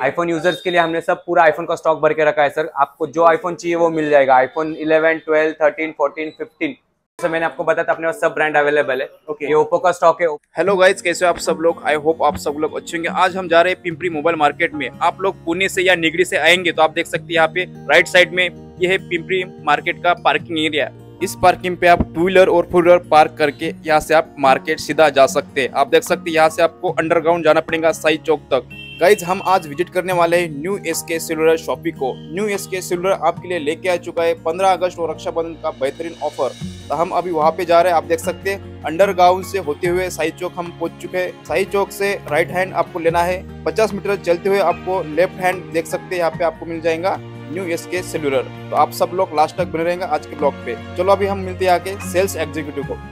IPhone users के लिए हमने सब पूरा आईफोन का स्टॉक भर के रखा है सर। आपको जो आईफोन चाहिए वो मिल जाएगा। आईफोन 11, 12, 13, 14, 15। जैसे मैंने आपको बताया था अपने पास सब ब्रांड अवेलेबल है। ये ओप्पो का स्टॉक है। हेलो गाइज, कैसे हो आप सब लोग? आई होप आप सब लोग अच्छे होंगे। आज हम जा रहे हैं पिंपरी मोबाइल मार्केट में। आप लोग पुणे से या निगड़ी से आएंगे तो आप देख सकते हैं यहाँ पे राइट साइड में ये है पिंपरी मार्केट का पार्किंग एरिया। इस पार्किंग पे आप 2 व्हीलर और 4 व्हीलर पार्क करके यहाँ से आप मार्केट सीधा जा सकते हैं। आप देख सकते हैं यहाँ से आपको अंडरग्राउंड जाना पड़ेगा साई चौक तक। गाइज, हम आज विजिट करने वाले हैं न्यू एसके सेलुलर शॉपिंग को। न्यू एसके सेलुलर आपके लिए लेके आ चुका है 15 अगस्त और रक्षाबंधन का बेहतरीन ऑफर। तो हम अभी वहाँ पे जा रहे हैं। आप देख सकते हैं अंडरग्राउंड से होते हुए साई चौक हम पहुंच चुके हैं। साई चौक से राइट हैंड आपको लेना है। 50 मीटर चलते हुए आपको लेफ्ट हैंड देख सकते हैं, यहाँ पे आपको मिल जाएगा न्यू एसके सेलुलर। तो आप सब लोग लास्ट तक बने रहेंगे आज के ब्लॉग पे। चलो अभी हम मिलते हैं आके सेल्स एग्जीक्यूटिव को।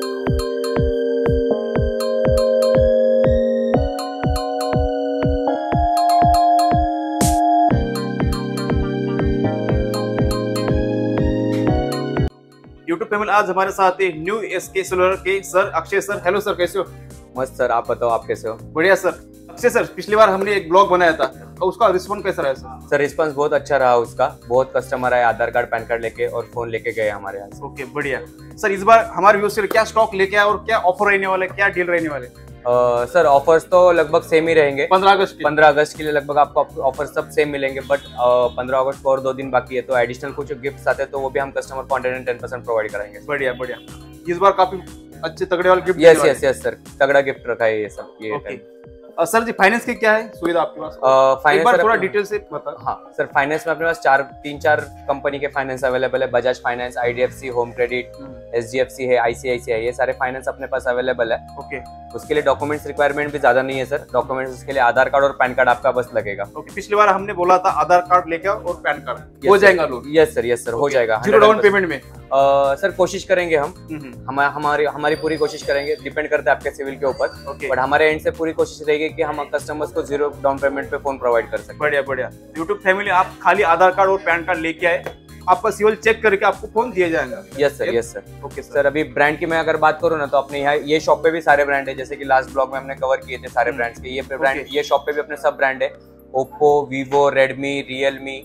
यूट्यूब फैमिली, आज हमारे साथ है न्यू एसके सेलुलर के sir Akshay sir. Hello sir, कैसे हो? मस्त सर, आप बताओ आप कैसे हो? बढ़िया सर। अक्षय सर, पिछली बार हमने एक ब्लॉग बनाया था तो उसका रिस्पॉन्स कैसा रहा सर? सर रिस्पांस बहुत अच्छा रहा उसका। बहुत कस्टमर आए आधार कार्ड पैन कार्ड लेके और फोन लेके गए हमारे यहाँ से। ओके, बढ़िया सर। इस बार हमारे व्यूअर्स के लिए क्या स्टॉक लेके आए और क्या ऑफर रहने वाले, क्या डील रहने वाले? सर ऑफर्स तो लगभग सेम ही रहेंगे। 15 अगस्त के लिए लगभग आपको ऑफर सब सेम मिलेंगे। बट 15 अगस्त को और 2 दिन बाकी है तो एडिशनल कुछ गिफ्ट्स आते हैं तो वो भी हम कस्टमर को 110% प्रोवाइड कराएंगे। बढ़िया बढ़िया। इस बार काफी अच्छे तगड़े वाले गिफ्ट। यस सर, तगड़ा गिफ्ट रखा है ये सब। ये सर जी, फाइनेंस की क्या है सुविधा आपके पास? फाइनेंस एक बार थोड़ा डिटेल से बता। हाँ सर, फाइनेंस में अपने पास 3-4 कंपनी के फाइनेंस अवेलेबल है। Bajaj finance, IDFC, home credit, SGFC है, ICICI, ये सारे फाइनेंस अपने पास अवेलेबल है। ओके। उसके लिए डॉक्यूमेंट्स रिक्वायरमेंट भी ज्यादा नहीं है सर। डॉक्यूमेंट्स उसके लिए आधार कार्ड और पैन कार्ड आपका बस लगेगा। ओके। पिछली बार हमने बोला था आधार कार्ड लेके और पैन कार्ड हो जाएगा लोन? यस सर, हो जाएगा। 0 डाउन पेमेंट में? सर कोशिश करेंगे हम। हमारी पूरी कोशिश करेंगे। डिपेंड करता है आपके सिविल के ऊपर। बट हमारे एंड से पूरी कोशिश रहेगी कि हम कस्टमर्स को 0 डाउन पेमेंट पे फोन प्रोवाइड कर सकें। बढ़िया बढ़िया। यूट्यूब फैमिली, आप खाली आधार कार्ड और पैन कार्ड लेके आए, आपका सिविल चेक करके आपको फोन दिया जाएगा। Yes sir. Okay sir. अभी ब्रांड की मैं अगर बात करूँ ना तो अपने यहाँ ये शॉप पे भी सारे ब्रांड है। जैसे कि लास्ट ब्लॉग में हमने कवर किए थे सारे ब्रांड्स के। ये ब्रांड ये शॉप पे भी अपने सब ब्रांड है। Oppo, Vivo, Redmi, Realme.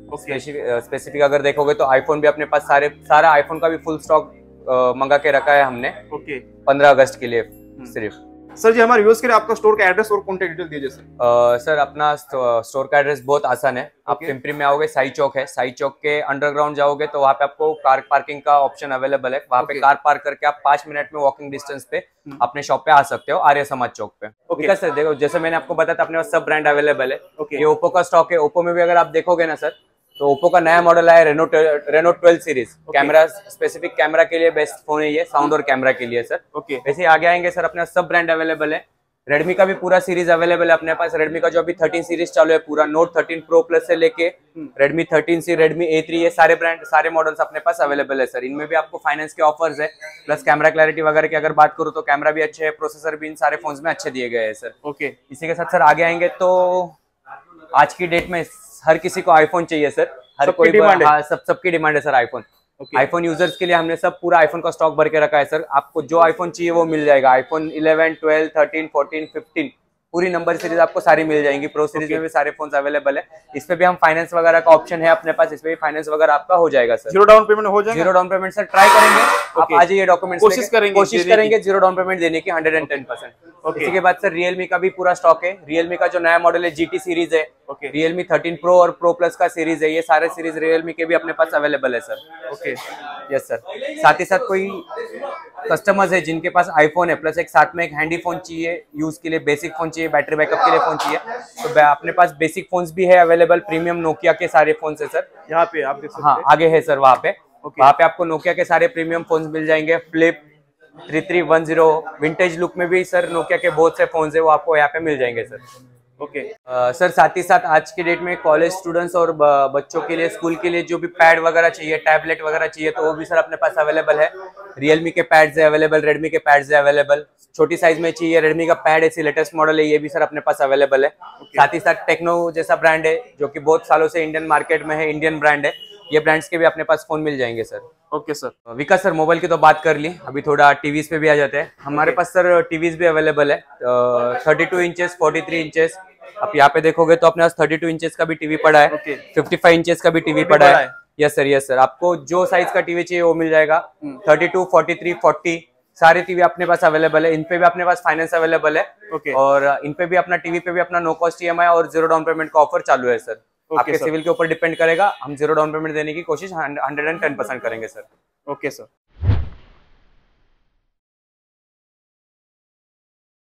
Specific अगर देखोगे तो आईफोन भी अपने पास सारा आईफोन का भी फुल स्टॉक मंगा के रखा है हमने। ओके। 15 अगस्त के लिए सिर्फ। सर जी, हमारे व्यूअर्स के लिए आपका स्टोर का एड्रेस और कॉन्टैक्ट डिटेल दीजिए सर। सर अपना स्टोर का एड्रेस बहुत आसान है। आप पिंपरी में आओगे, साई चौक है। साई चौक के अंडरग्राउंड जाओगे तो वहाँ पे आपको कार पार्किंग का ऑप्शन अवेलेबल है। वहाँ पे कार पार्क करके आप 5 मिनट में वॉकिंग डिस्टेंस पे अपने शॉप पे आ सकते हो, आर्य समाज चौक पे। सर देखो, जैसे मैंने आपको बताया था अपने पास सब ब्रांड अवेलेबल है। ये ओप्पो का स्टॉक है। ओप्पो में भी अगर आप देखोगे ना सर तो ओप्पो का नया मॉडल आया Reno 12 series. Camera, specific camera के लिए बेस्ट फोन है ये, साउंड और कैमरा के लिए सर। वैसे आगे आएंगे सर, अपने सब ब्रांड अवेलेबल है। रेडमी का भी पूरा सीरीज अवेलेबल है अपने पास। रेडमी का जो अभी 13 सीरीज चालू है पूरा, नोट 13 प्रो प्लस से लेके रेडमी 13C, रेडमी A3, ये सारे ब्रांड, सारे मॉडल्स अपने पास अवेलेबल है सर। इनमें भी आपको फाइनेंस के ऑफर्स है। प्लस कैमरा क्लैरिटी वगैरह की अगर बात करूँ तो कैमरा भी अच्छे है, प्रोसेसर भी इन सारे फोन्स में अच्छे दिए गए हैं सर। ओके। इसी के साथ सर आगे आएंगे तो आज की डेट में हर किसी को आईफोन चाहिए सर। हर कोई डिमांड है। सबकी डिमांड है सर आईफोन। आईफोन यूजर्स के लिए हमने सब पूरा आईफोन का स्टॉक भर के रखा है सर। आपको जो आईफोन चाहिए वो मिल जाएगा। आईफोन 11, 12, 13, 14, 15 पूरी नंबर सीरीज आपको सारी मिल जाएंगी। प्रो सीरीज में भी सारे फोन्स अवेलेबल है। इस पे भी हम फाइनेंस वगैरह का ऑप्शन है अपने पास। इस पे भी फाइनेंस वगैरह आपका हो जाएगा सर। 0 डाउन पेमेंट हो जाएगा? 0 डाउन पेमेंट सर ट्राई करेंगे। आप आ जाइए, डॉक्यूमेंट्स कोशिश करेंगे 0 डाउन पेमेंट देने की 110%। इसी के बाद सर रियलमी का भी पूरा स्टॉक है। रियलमी का जो नया मॉडल है GT सीरीज है। रियलमी 13 प्रो और प्रो प्लस का सीरीज है। ये सारे सीरीज रियलमी के भी अपने पास अवेलेबल है सर। ओके। Yes sir. साथ ही साथ कोई कस्टमर्स है जिनके पास आईफोन है प्लस एक साथ में एक हैंडी फोन चाहिए यूज के लिए, बेसिक फोन चाहिए, बैटरी बैकअप के लिए फोन चाहिए, तो अपने पास बेसिक फोन्स भी है अवेलेबल। प्रीमियम नोकिया के सारे फोन्स है सर। यहाँ पे आप देख सकते हैं। हाँ आगे है सर वहाँ पे। वहाँ पे आपको नोकिया के सारे प्रीमियम फोन्स मिल जाएंगे। फ्लिप 3310 विंटेज लुक में भी सर नोकिया के बहुत से फोन्स है, वो आपको यहाँ पे मिल जाएंगे सर। ओके। सर साथ ही साथ आज की डेट में कॉलेज स्टूडेंट्स और बच्चों के लिए, स्कूल के लिए जो भी पैड वगैरह चाहिए, टैबलेट वगैरह चाहिए तो वो भी सर अपने पास अवेलेबल है। रियलमी के पैड्स है अवेलेबल, रेडमी के पैड्स है अवेलेबल। छोटी साइज में चाहिए रेडमी का पैड ऐसी लेटेस्ट मॉडल है, ये भी सर अपने पास अवेलेबल है। साथ ही साथ टेक्नो जैसा ब्रांड है जो कि बहुत सालों से इंडियन मार्केट में है, इंडियन ब्रांड है, ये ब्रांड्स के भी अपने पास फोन मिल जाएंगे sir. Okay sir. Vikas sir, mobile की तो बात कर ली, अभी थोड़ा टीवीज पे भी आ जाते हैं। हमारे पास सर टीवीज भी अवेलेबल है। 32 इंचेस, 43 इंचेस, आप यहाँ पे देखोगे तो अपने पास 32 इंचेस का भी टीवी पड़ा है, ओके 55 इंचेस का भी टीवी पड़ा है। यस सर, आपको जो साइज का टीवी चाहिए वो मिल जाएगा। 32, 43, 40 सारे टीवी अपने पास अवेलेबल है। इन पे भी अपने पास फाइनेंस अवेलेबल है। ओके और इन पे भी अपना टीवी पे भी अपना नो कॉस्ट ईएमआई और 0 डाउन पेमेंट का ऑफर चालू है सर। आपके सिविल के ऊपर डिपेंड करेगा, हम 0 डाउन पेमेंट देने की कोशिश 110% करेंगे सर। Okay sir.